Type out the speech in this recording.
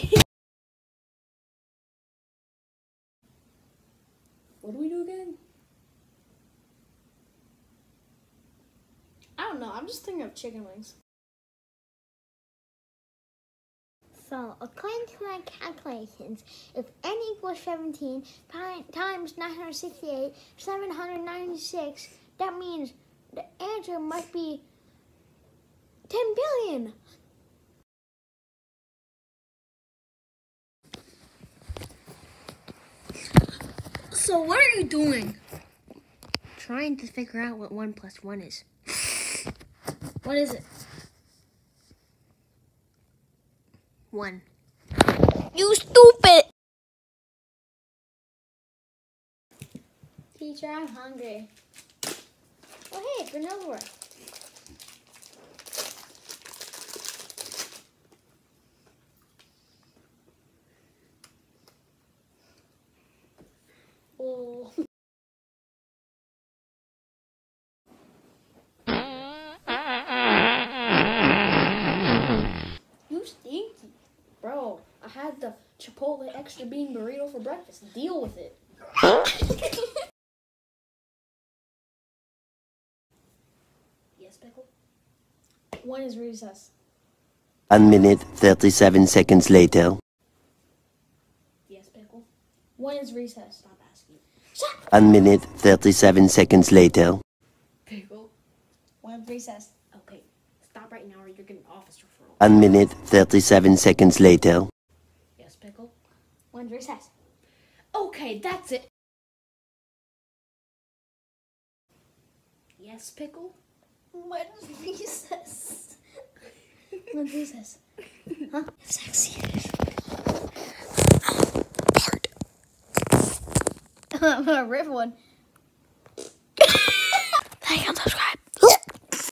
What do we do again? I don't know. I'm just thinking of chicken wings. So, according to my calculations, if n equals 17 times 968, 796, that means the answer must be 10 billion. So what are you doing? Trying to figure out what 1 plus 1 is. What is it? 1. You stupid! Teacher, I'm hungry. Oh, hey, granola. Oh. You stinky. Bro, I had the Chipotle extra bean burrito for breakfast. Deal with it. Yes, Pickle? 1 is recess. 1 minute, 37 seconds later. Yes, Pickle? 1 is recess. Stop asking. 1 minute, 37 seconds later. Pickle? 1 is recess. Okay, stop right now or you're getting office referral. 1 minute, 37 seconds later. Yes, Pickle? 1 is recess. Okay, that's it. Yes, Pickle? 1 is recess. 1 is recess. Huh? Sexy. Part. I'm gonna rip one. Like and subscribe.